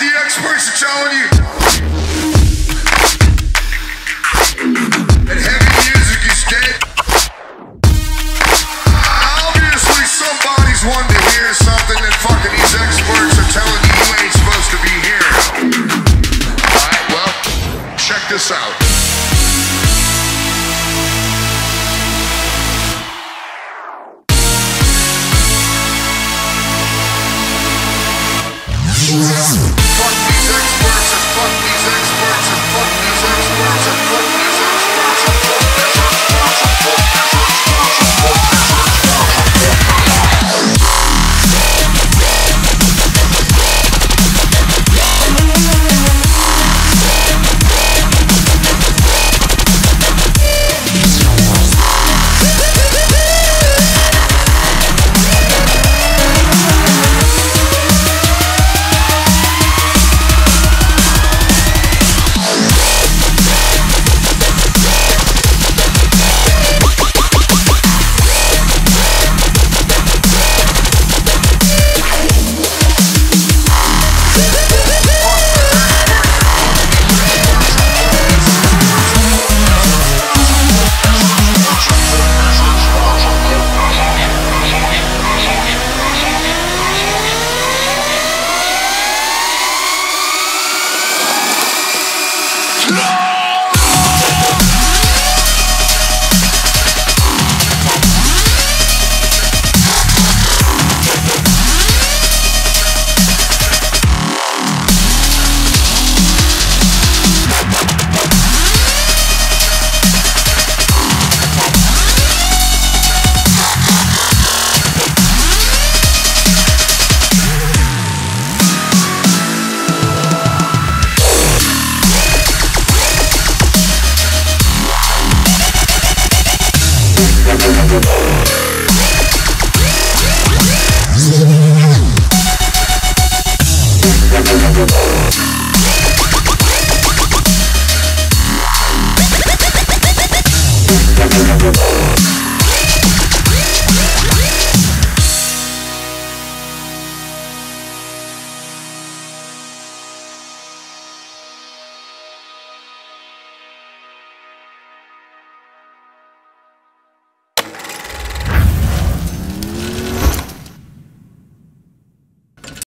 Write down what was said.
the experts are telling you. And heavy music is dead. Obviously somebody's wanting to hear something that fucking these experts are telling you you ain't supposed to be hearing. Alright, well, check this out. Fuck these experts and fuck these experts and fuck these experts and fuck these experts and fuck these experts and fuck these We'll be right back.